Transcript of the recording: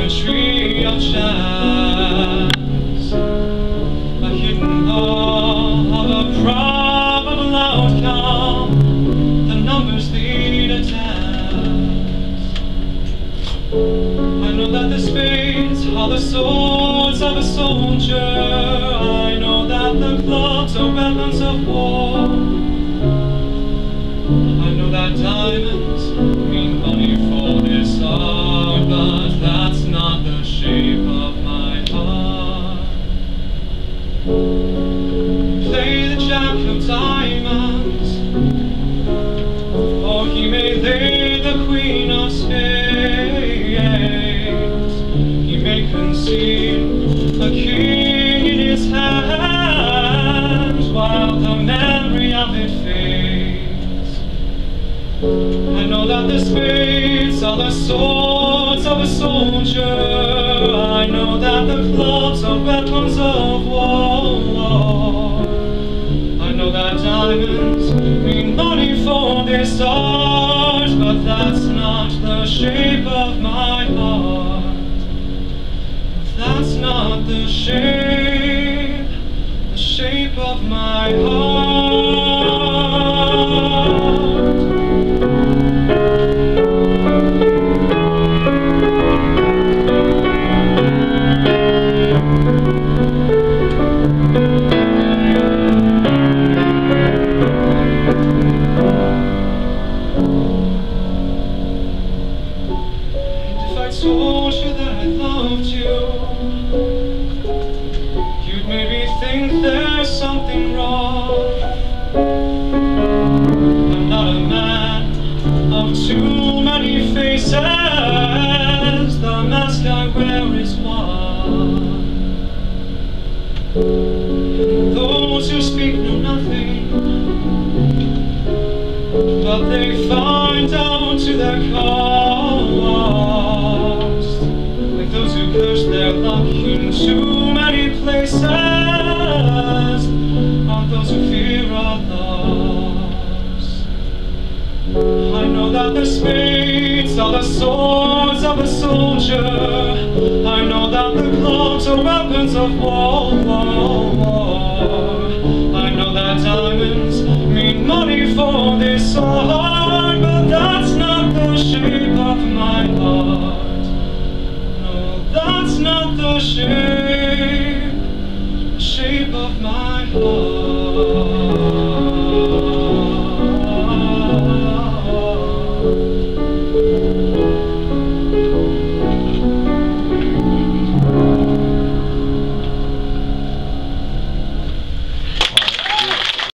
tree of chance, a hidden law of a probable outcome. The numbers lead a dance. I know that the spades are the swords of a soldier. I know that the clubs are weapons of war. I know that diamonds mean money for this art, but that's not the shape of my heart. Play the jack of diamonds, or he may lay the queen of spades. He may conceal a king in his hands while the memory of it fades. I know that the spades are the swords of a soldier. I know that the clubs are weapons of war. I know that diamonds mean money for this art, but that's not the shape of my heart. That's not the shape of my heart. I told you that I loved you, you'd maybe think there's something wrong. I'm not a man of too many faces. The mask I wear is one. And those who speak know nothing, but they find out to their cost. Like those who curse their luck in too many places, are those who fear a loss. I know that the spades are the swords of a soldier. I know that the clubs are weapons of war. I know that diamonds mean money for this art, but that's not the shape of my heart. No, that's not the shape of my heart.